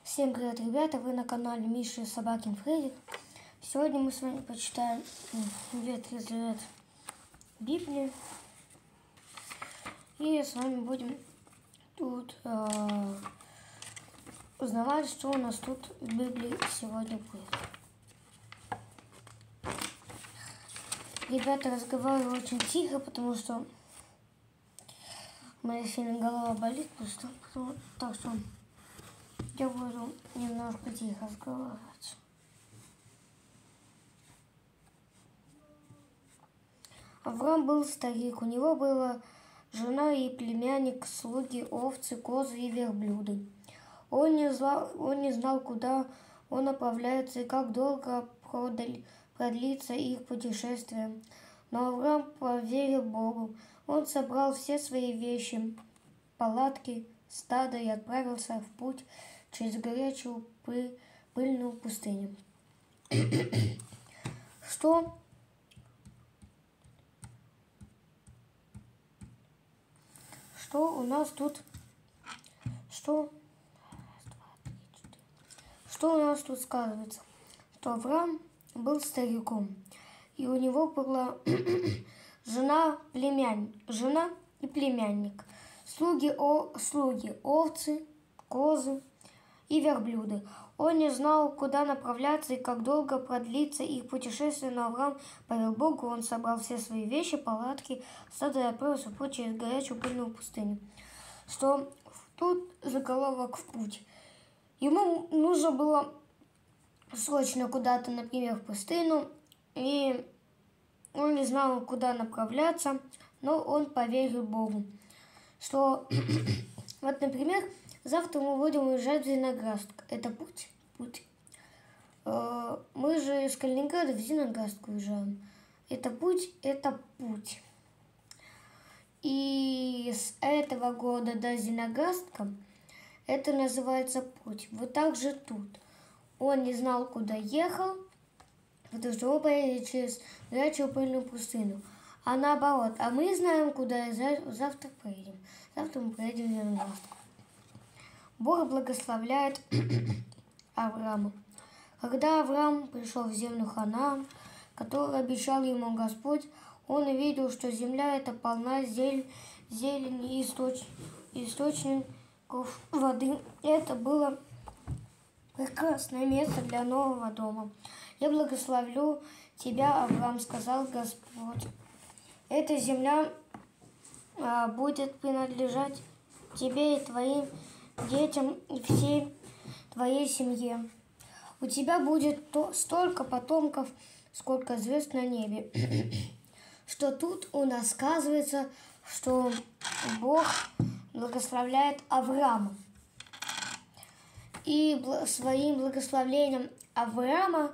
Всем привет, ребята! Вы на канале Миша Собакин Фредик. Сегодня мы с вами почитаем Ветхий Завет Библии. И с вами будем тут узнавать, что у нас тут в Библии сегодня будет. Ребята, разговариваю очень тихо, потому что моя сильно голова болит, так что я буду немножко тихо разговаривать. Авраам был старик, у него была жена и племянник, слуги, овцы, козы и верблюды. Он не знал, куда он направляется и как долго продлится их путешествие. Но Авраам поверил Богу. Он собрал все свои вещи, палатки, стадо и отправился в путь через горячую пыльную пустыню. Что у нас тут? Что у нас тут сказывается? Что Авраам был стариком, и у него была жена и племянник, слуги, овцы, козы и верблюды. Он не знал, куда направляться и как долго продлится их путешествие, но Авраам поверил Богу, он собрал все свои вещи, палатки, стадо и отправился в путь через горячую пыльную пустыню. Что тут заголовок «В путь». Ему нужно было срочно куда-то, например, в пустыню, и он не знал, куда направляться, но он поверил Богу. Что, вот, например, завтра мы будем уезжать в Зеленоградск. Это путь. Мы же из Калининграда в Зеленоградск уезжаем. Это путь. И с этого года до Зеленоградска это называется путь. Вот так же тут. Он не знал, куда ехал, потому что он поедет через горячую пыльную пустыню. А наоборот, а мы знаем, куда завтра поедем. Завтра мы поедем в Зеленоградск. Бог благословляет Авраама. Когда Авраам пришел в землю Ханаан, которую обещал ему Господь, он увидел, что земля эта полна зелени и источников воды. Это было прекрасное место для нового дома. «Я благословлю тебя, Авраам, — сказал Господь. Эта земля будет принадлежать тебе и твоим детям и всей твоей семье. У тебя будет столько потомков, сколько звезд на небе». Что тут у нас сказывается, что Бог благословляет Авраама. И своим благословлением Авраама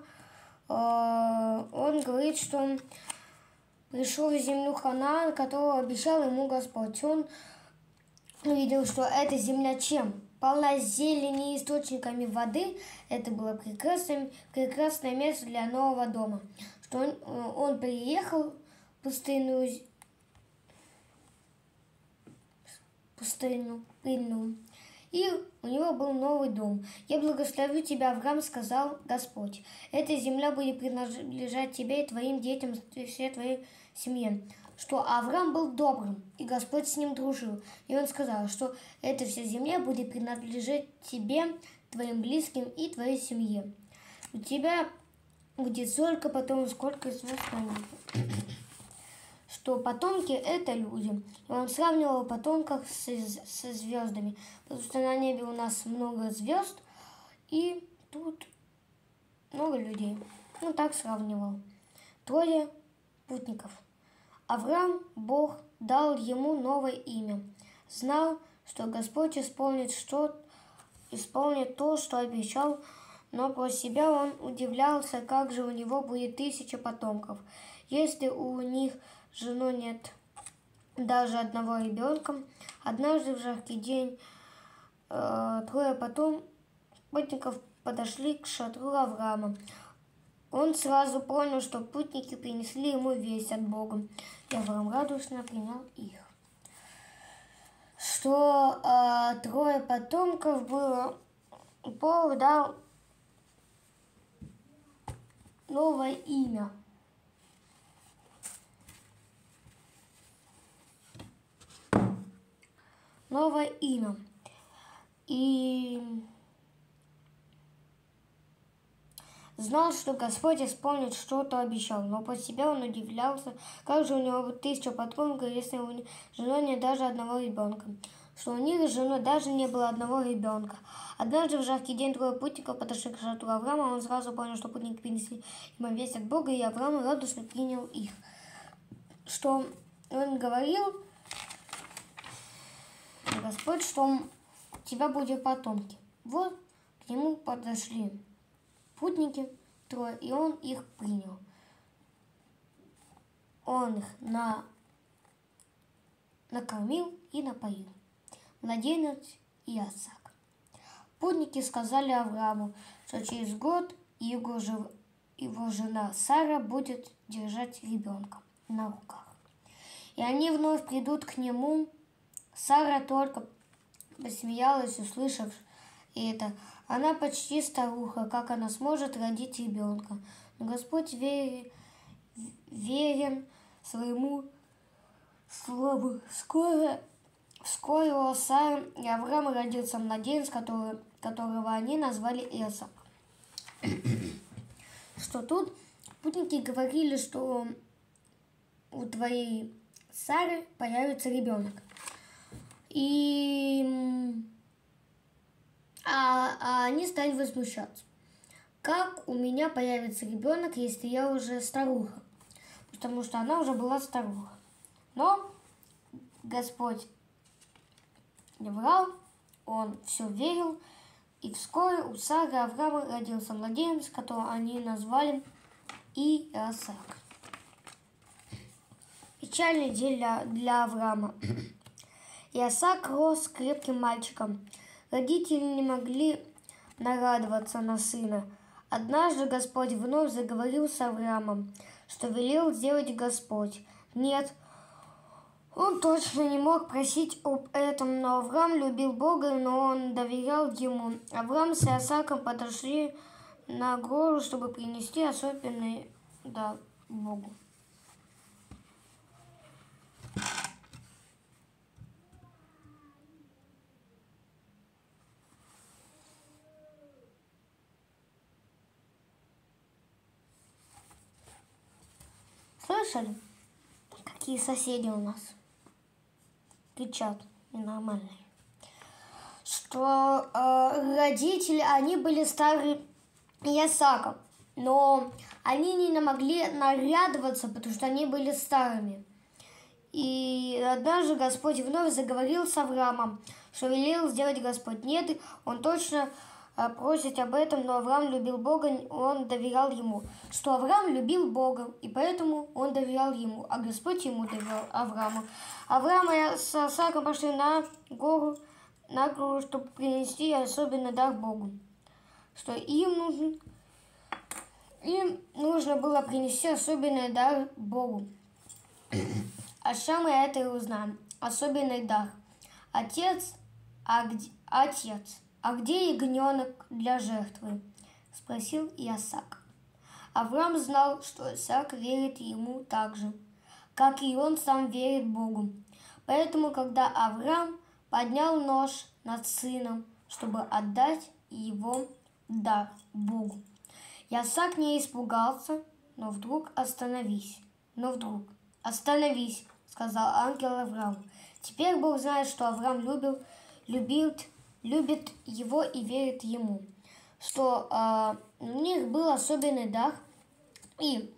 он говорит, что он пришел в землю Ханаан, которую обещал ему Господь. Он увидел, что эта земля чем? Полна зелени и источниками воды. Это было прекрасное место для нового дома. Что он приехал в пустыню пыльную, и у него был новый дом. «Я благословлю тебя, Авраам, — сказал Господь. Эта земля будет принадлежать тебе и твоим детям и всей твоей семье». Что Авраам был добрым, и Господь с ним дружил. И он сказал, что эта вся земля будет принадлежать тебе, твоим близким и твоей семье. У тебя будет столько потом, сколько звезд на небе. Что потомки — это люди. И он сравнивал потомков со звездами, потому что на небе у нас много звезд, и тут много людей. Ну, так сравнивал. 3 путников. Авраам, Бог дал ему новое имя. Знал, что Господь исполнит то, что обещал, но про себя он удивлялся, как же у него будет 1000 потомков, если у них жену нет даже одного ребенка. Однажды в жаркий день 3 путников подошли к шатру Авраама. Он сразу понял, что путники принесли ему весть от Бога, и Авраам радостно принял их. Что 3 потомков было Бог дал новое имя. Новое имя. И знал, что Господь исполнит, что-то обещал, но по себе он удивлялся, как же у него 1000 потомков, если у них жены нет даже одного ребенка, что у них с женой даже не было одного ребенка. Однажды в жаркий день 3 путников подошли к шатру Авраама, он сразу понял, что путники принесли ему весть от Бога, и Авраам радостно принял их. Что он говорил, Господь, что у тебя будут потомки. Вот к нему подошли путники трое, и он их принял. Он их накормил и напоил. Младенец Исаак. Путники сказали Аврааму, что через год его жена Сара будет держать ребенка на руках. И они вновь придут к нему. Сара только посмеялась, услышав это. Она почти старуха, как она сможет родить ребенка. Но Господь верен своему слову. Вскоре у Сары и Авраама родился младенец, которого они назвали Исаак. Что тут путники говорили, что у твоей Сары появится ребенок. А они стали возмущаться. Как у меня появится ребенок, если я уже старуха? Потому что она уже была старуха. Но Господь не врал, он все верил. И вскоре у Сары и Авраама родился младенец, которого они назвали Исаак. Печальный день для Авраама. Исаак рос крепким мальчиком. Родители не могли нарадоваться на сына. Однажды Господь вновь заговорил с Авраамом, что велел сделать Господь. Нет, он точно не мог просить об этом, но Авраам любил Бога, но он доверял ему. Авраам с Исааком подошли на гору, чтобы принести особенный дар Богу. Слышали, какие соседи у нас кричат ненормальные? Что родители, они были старые Исааком, но они не могли нарадоваться, потому что они были старыми. И однажды Господь вновь заговорил с Авраамом, что велел сделать Господь. Нет, он точно просит об этом, но Авраам любил Бога, он доверял ему. Что Авраам любил Бога, и поэтому он доверял ему, а Господь ему доверял Аврааму. Авраам и с Исааком пошли на гору, чтобы принести особенный дар Богу. Что им нужно было принести особенный дар Богу. А сейчас мы это и узнаем. Особенный дар. Отец, а где ягненок для жертвы? Спросил Исаак. Авраам знал, что Исаак верит ему так же, как и он сам верит Богу. Поэтому, когда Авраам поднял нож над сыном, чтобы отдать его дар Богу, Исаак не испугался, но вдруг остановись, сказал ангел Аврааму. Теперь Бог знает, что Авраам любит его и верит ему, что у них был особенный дар, и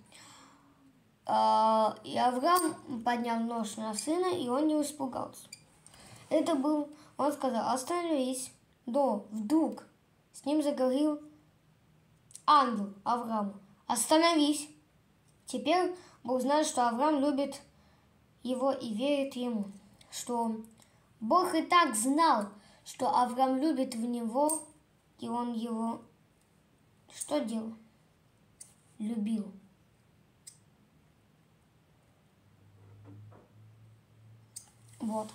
Авраам поднял нож на сына, и он не испугался. Он сказал, остановись, но вдруг с ним заговорил ангел Аврааму, остановись. Теперь Бог знает, что Авраам любит его и верит ему, что Бог и так знал, что Авраам любит в него, и он его что делал? Любил. Вот.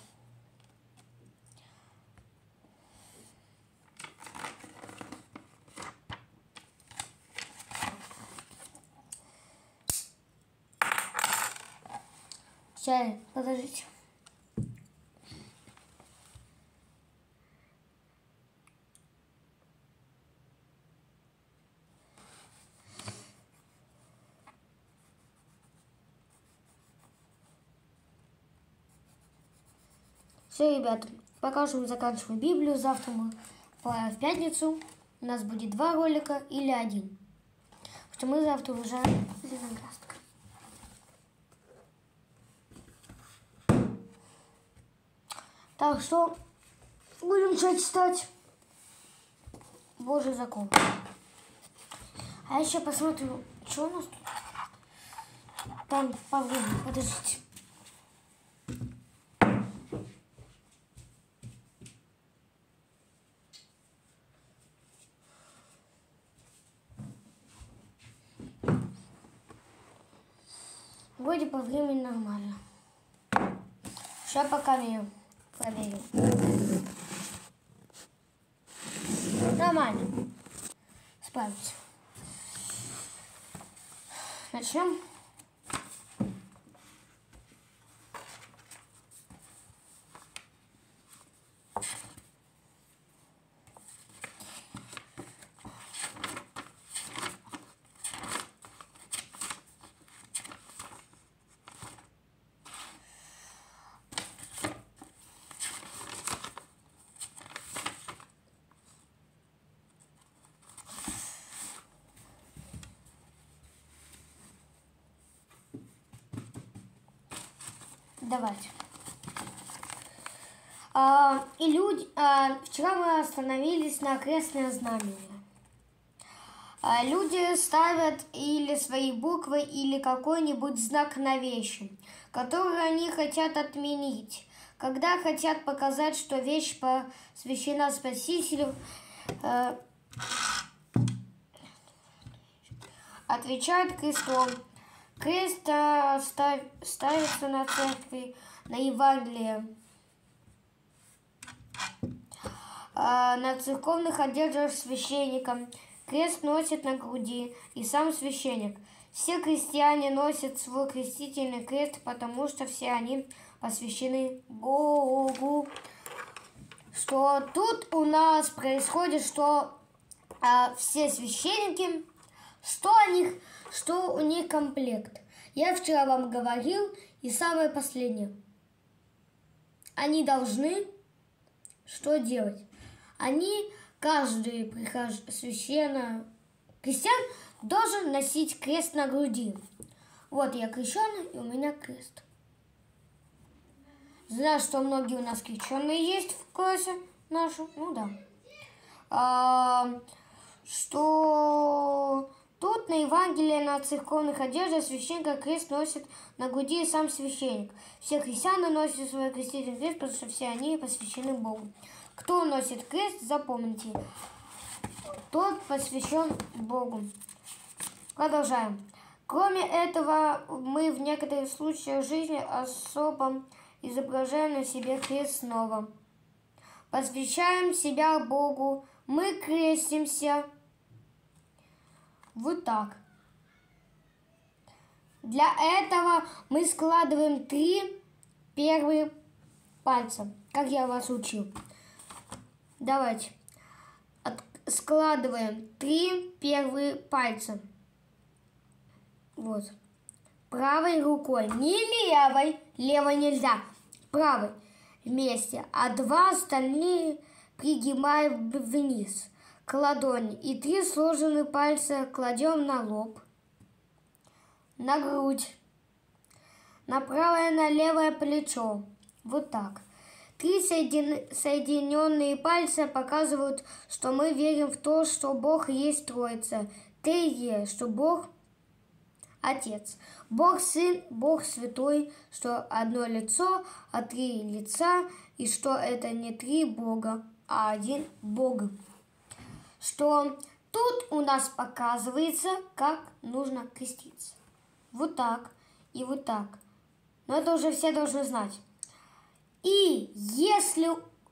Сейчас, подождите. Все, ребята, пока что мы заканчиваем Библию. Завтра мы в пятницу у нас будет 2 ролика или 1. Потому что мы завтра уезжаем в Зеленоградск. Так что будем читать Божий закон. А я еще посмотрю, что у нас тут. Там по времени, подождите. Вроде по времени нормально. Сейчас пока я проверю. Нормально. Справимся. Начнем. Давайте. Вчера мы остановились на крестное знамение. Люди ставят или свои буквы, или какой-нибудь знак на вещи, которые они хотят отменить. Когда хотят показать, что вещь посвящена Спасителю, отвечают крестом. Крест ставится на церкви, на Евангелие, на церковных одеждах священника. Крест носит на груди и сам священник. Все крестьяне носят свой крестительный крест, потому что все они посвящены Богу. Что тут у нас происходит, что все священники, что у них комплект. Я вчера вам говорил, и самое последнее. Они должны что делать? Они, каждый христиан должен носить крест на груди. Вот я крещеный, и у меня крест. Знаю, что многие у нас крещеные есть в классе нашу. Ну да. Что тут на Евангелии, на церковных одеждах священника крест носит на груди и сам священник. Все христиане носят свой крестительный крест, потому что все они посвящены Богу. Кто носит крест, запомните, тот посвящен Богу. Продолжаем. Кроме этого, мы в некоторых случаях жизни особо изображаем на себе крест снова. Посвящаем себя Богу, мы крестимся. Вот так. Для этого мы складываем 3 первые пальца, как я вас учил. Давайте. Складываем 3 первые пальца. Вот. Правой рукой, не левой. Левой нельзя. Правой вместе. А 2 остальные пригибаем вниз к ладони. И 3 сложенные пальца кладем на лоб, на грудь, на правое, на левое плечо. Вот так. 3 соединенные пальца показывают, что мы верим в то, что Бог есть Троица. Третье, что Бог Отец. Бог Сын, Бог Святой, что одно лицо, а 3 лица, и что это не 3 Бога, а 1 Бог. Что тут у нас показывается, как нужно креститься. Вот так и вот так. Но это уже все должны знать. И если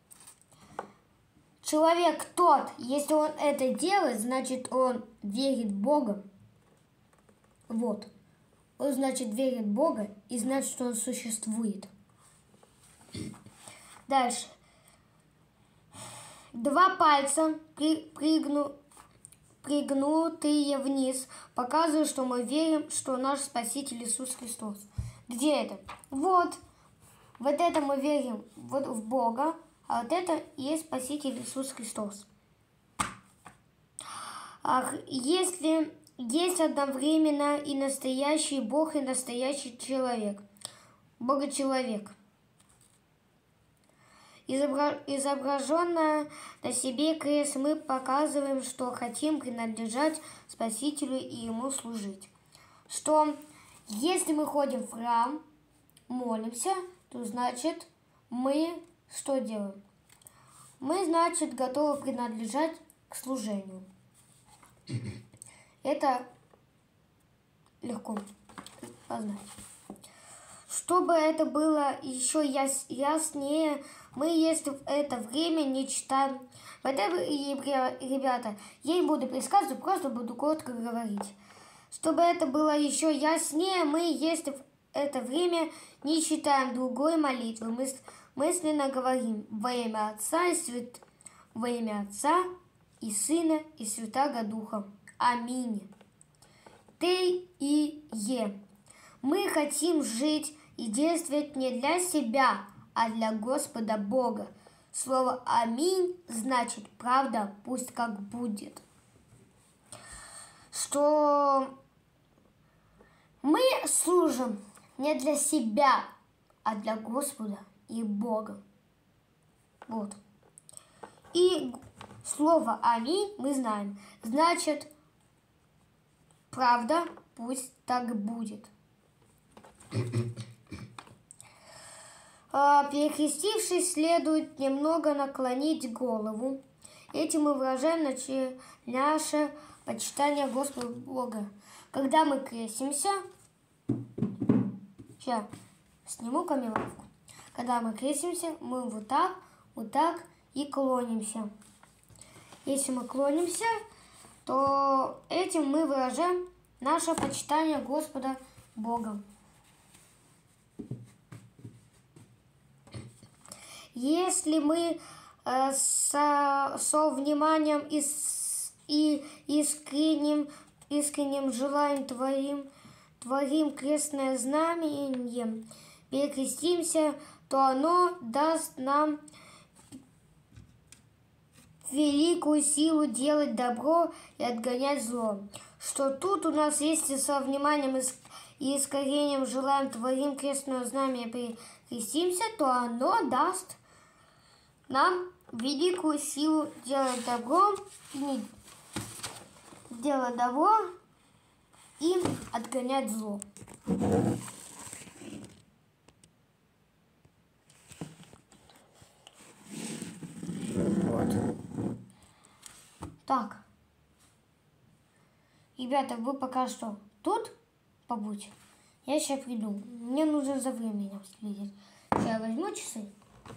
человек если он это делает, значит он верит в Бога. Вот. Он, значит, верит в Бога и знает, что Он существует. Дальше. Два пальца пригнутые вниз показывают, что мы верим, что наш Спаситель Иисус Христос. Где это? Вот это мы верим вот в Бога, а вот это и есть Спаситель Иисус Христос. Если есть одновременно и настоящий Бог, и настоящий человек, Бога-человек, изображенная на себе крест, мы показываем, что хотим принадлежать Спасителю и Ему служить. Что если мы ходим в храм, молимся, то значит мы что делаем? Мы, значит, готовы принадлежать к служению. Это легко познать. Чтобы это было еще яснее, мы, если в это время не читаем. Ребята, я не буду пересказывать, просто буду коротко говорить. Чтобы это было еще яснее, мы, если в это время не читаем другой молитвы, мы мысленно говорим во имя Отца и Сына и Святаго Духа. Аминь. Ты и Е. Мы хотим жить и действовать не для себя, а для Господа Бога. Слово «Аминь» значит «правда, пусть как будет». Что мы служим не для себя, а для Господа и Бога. Вот. И слово «Аминь» мы знаем. Значит, правда, пусть так будет. Перекрестившись, следует немного наклонить голову. Этим мы выражаем наше почитание Господа Бога. Когда мы крестимся, сейчас сниму камелавку. Когда мы крестимся, мы вот так и клонимся. Если мы клонимся, то этим мы выражаем наше почитание Господа Бога. Если мы со вниманием и искренним желанием творим крестное знамение, перекрестимся, то оно даст нам великую силу делать добро и отгонять зло. Что тут у нас, если со вниманием и искренним желанием творим крестное знамение, перекрестимся, то оно даст нам великую силу делать добро и отгонять зло. Вот. Так. Ребята, вы пока что тут побудьте. Я сейчас приду. Мне нужно за временем следить. Я возьму часы,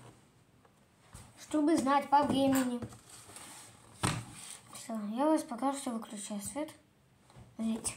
чтобы знать по времени. Все, я вас пока что выключаю свет. Видите?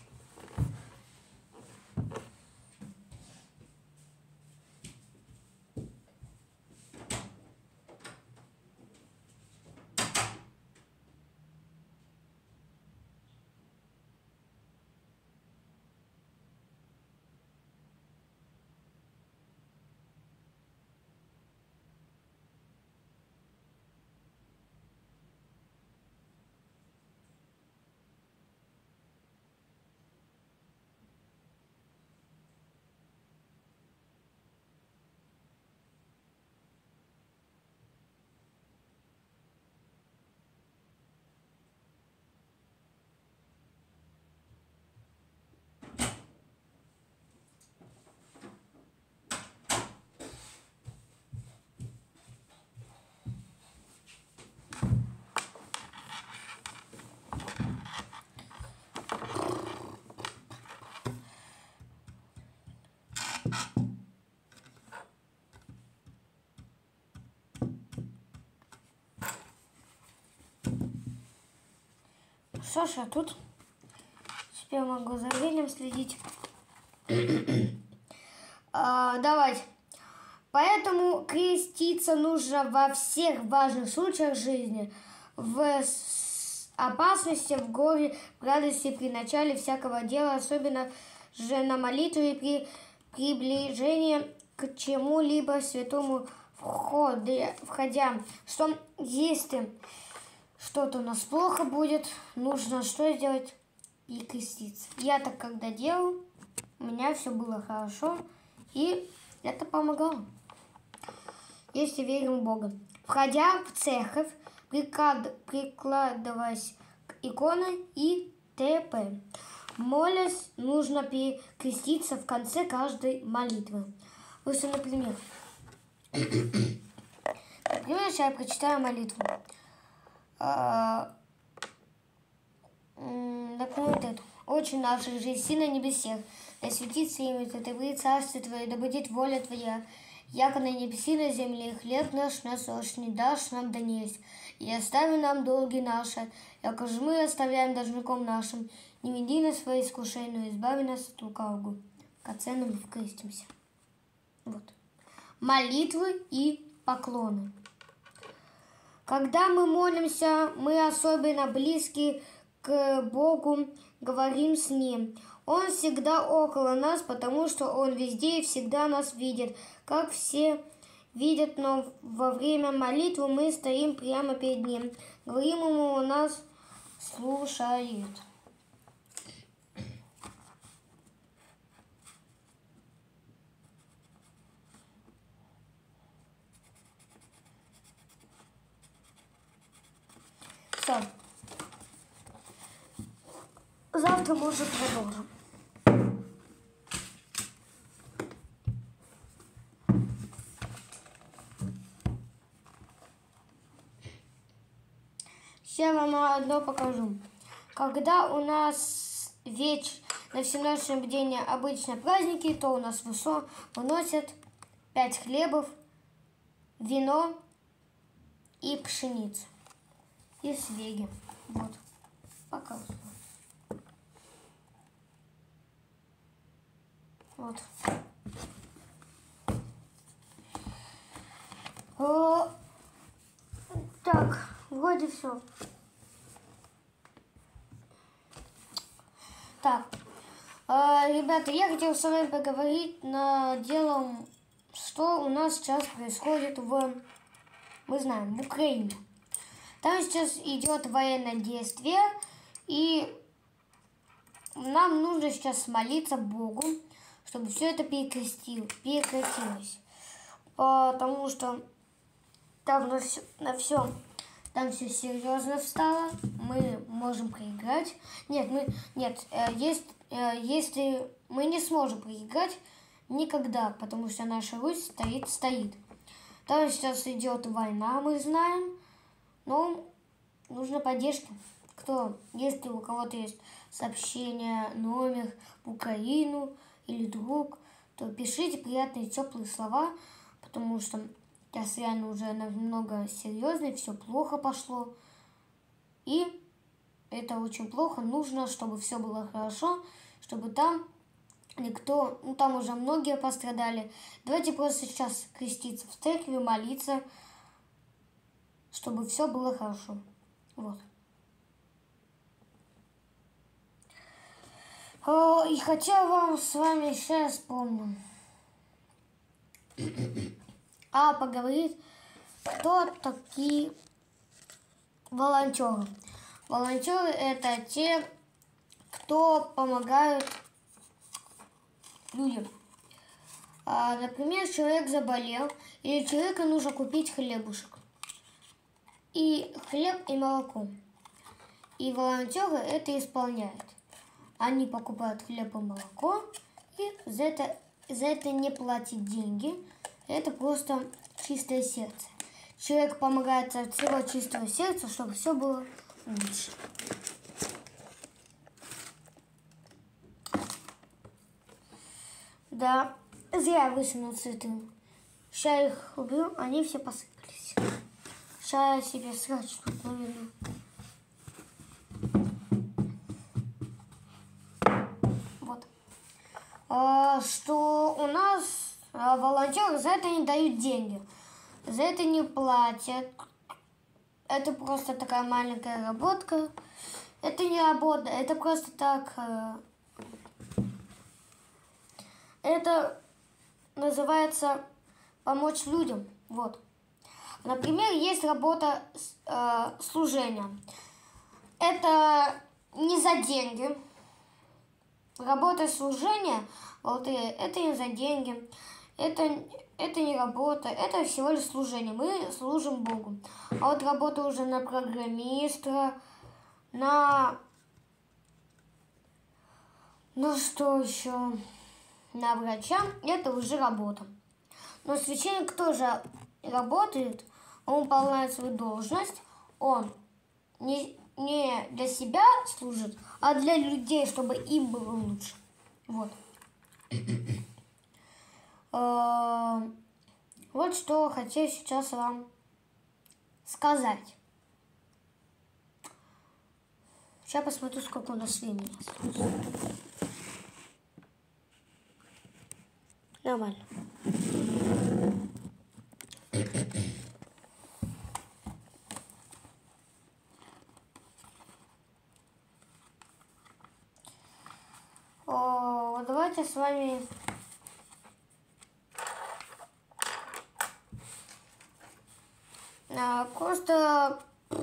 Что ж, а тут теперь могу за временем следить. Давайте. Поэтому креститься нужно во всех важных случаях жизни. В опасности, в горе, в радости, при начале всякого дела, особенно же на молитве при приближении к чему-либо святому входя. Что если что-то у нас плохо будет, нужно что сделать? И креститься. Я так когда делал, у меня все было хорошо, и это помогало. Если верим в Бога. Входя в церковь, прикладываясь к иконе и т.п. Молясь, нужно перекреститься в конце каждой молитвы. Вот, например, сейчас я прочитаю молитву. Например, это. «Отче наш, же си на небесех, да светится имя Твое, да будет царствие Твое, да будет воля Твоя, яко на небеси на земле, хлеб наш насущный дашь нам донесть, и остави нам долги наши, яко же мы оставляем должником нашим, не веди нас в свои искушения, но избави нас от лукавого». К конце мы крестимся. Вот. Молитвы и поклоны. Когда мы молимся, мы особенно близки к Богу, говорим с Ним. Он всегда около нас, потому что Он везде и всегда нас видит, как все видят, но во время молитвы мы стоим прямо перед Ним. Говорим Ему, Он нас слушает. Все. Завтра мы уже продолжим. Сейчас вам одно покажу. Когда у нас на всеночное бдение обычно праздники, то у нас выносят 5 хлебов, вино и пшеницу. И свеги. Вот. Показываю. Вот. Так, вроде все. Так, ребята, я хотел с вами поговорить на делом, что у нас сейчас происходит мы знаем, в Украине. Там сейчас идет военное действие, и нам нужно сейчас молиться Богу, чтобы все это прекратилось. Потому что там все серьезно встало, мы можем проиграть. Если мы не сможем проиграть никогда, потому что наша Русь стоит. Там сейчас идет война, мы знаем, но нужна поддержка. Если у кого-то есть сообщение, номер в Украину или друг, то пишите приятные теплые слова, потому что сейчас реально уже намного серьезнее, все плохо пошло. И это очень плохо. Нужно, чтобы все было хорошо, чтобы там там уже многие пострадали. Давайте просто сейчас креститься в церкви, молиться, чтобы все было хорошо. Вот. И хотя вам с вами сейчас вспомню. Поговорить, кто такие волонтеры. Волонтеры — это те, кто помогают людям. Например, человек заболел, или человеку нужно купить хлебушек. И хлеб, и молоко. И волонтеры это исполняют. Они покупают хлеб и молоко, и за это не платят деньги. Это просто чистое сердце. Человек помогает от всего чистого сердца, чтобы все было лучше. Да, зря я высунул цветы. Сейчас я их убью, они все посыпались. Сейчас я себе срач тут наведу. Вот. что у нас волонтеры за это не дают деньги, за это не платят. Это просто такая маленькая работка. Это не работа, это просто так. Это называется помочь людям. Вот. Например, есть работа служения. Это не за деньги. Работа служения, вот, это не за деньги. Это не работа, это всего лишь служение. Мы служим Богу. А вот работа уже на программиста, на что еще? На врача, это уже работа. Но священник тоже работает, он выполняет свою должность, он не для себя служит, а для людей, чтобы им было лучше. Вот. Вот что хотел сейчас вам сказать. Сейчас посмотрю, сколько у нас времени осталось. Нормально. Давайте с вами просто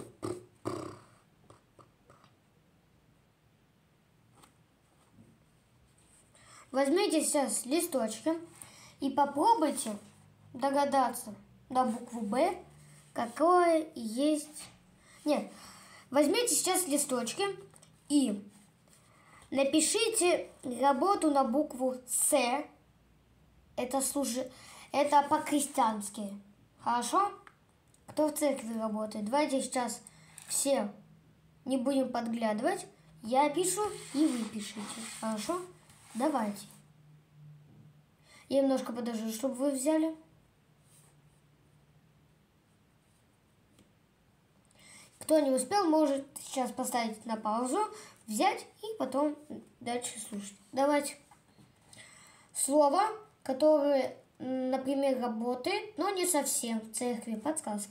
возьмите сейчас листочки и попробуйте догадаться на букву «Б», какое есть... Нет, возьмите сейчас листочки и напишите работу на букву «С». Это по-крестьянски. Хорошо? Кто в церкви работает? Давайте сейчас все не будем подглядывать. Я пишу, и вы пишите. Хорошо? Давайте. Я немножко подожду, чтобы вы взяли. Кто не успел, может сейчас поставить на паузу, взять и потом дальше слушать. Давайте. Слово, которое, например, работает, но не совсем в церкви. Подсказка.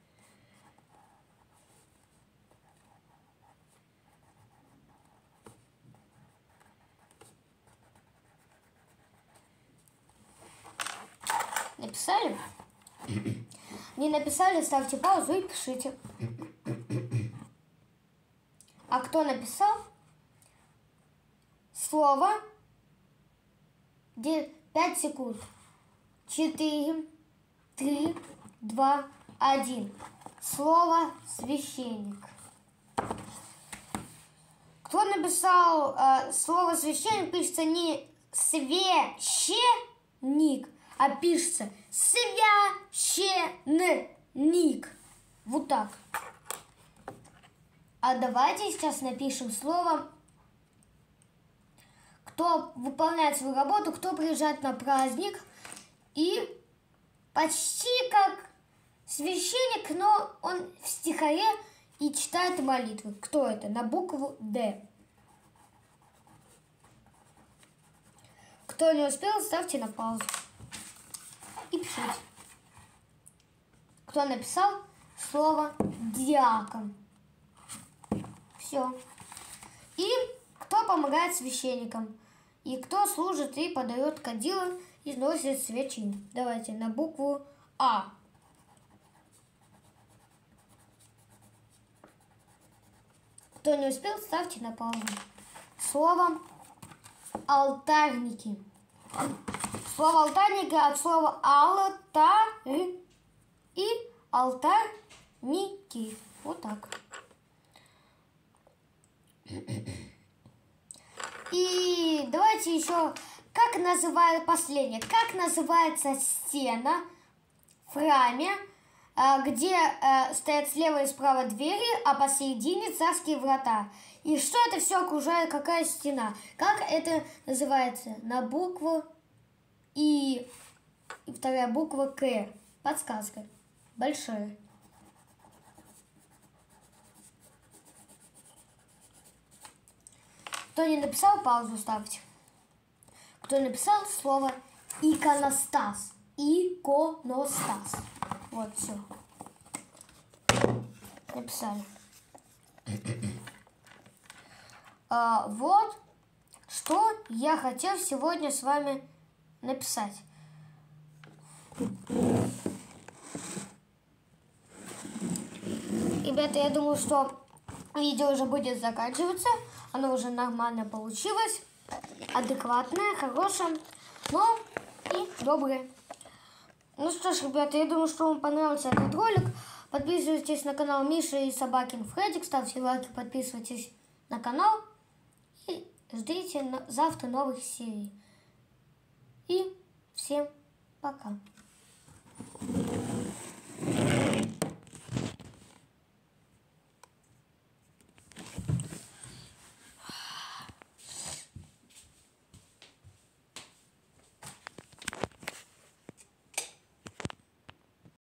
Написали? Не написали, ставьте паузу и пишите. А кто написал? Слово. 5 секунд. 4, 3, 2, 1. Слово священник. Кто написал слово священник, пишется не священник, а пишется священник. Вот так. А давайте сейчас напишем слово, кто выполняет свою работу, кто приезжает на праздник и почти как священник, но он в стихаре и читает молитвы. Кто это? На букву «Д». Кто не успел, ставьте на паузу и пишите. Кто написал слово «диакон». Все. И кто помогает священникам. И кто служит и подает кадила и сносит свечи. Давайте на букву А. Кто не успел, ставьте на паузу. Слово алтарники. Слово алтарники от слова алтарь и алтарники. Вот так. И давайте еще, как называют последнее, как называется стена в храме, где стоят слева и справа двери, а посередине царские врата. И что это все окружает, какая стена? Как это называется? На букву И вторая буква К. Подсказка. Большая. Кто не написал, паузу ставьте. кто написал слово иконостас. Иконостас. Вот, все. Написали. Вот, что я хотел сегодня с вами написать. Ребята, я думаю, что видео уже будет заканчиваться. Оно уже нормально получилось. Адекватное, хорошее, но и доброе. Ну что ж, ребята, я думаю, что вам понравился этот ролик. Подписывайтесь на канал Миша и Собакин Фредик. Ставьте лайки, подписывайтесь на канал. И ждите завтра новых серий. И всем пока.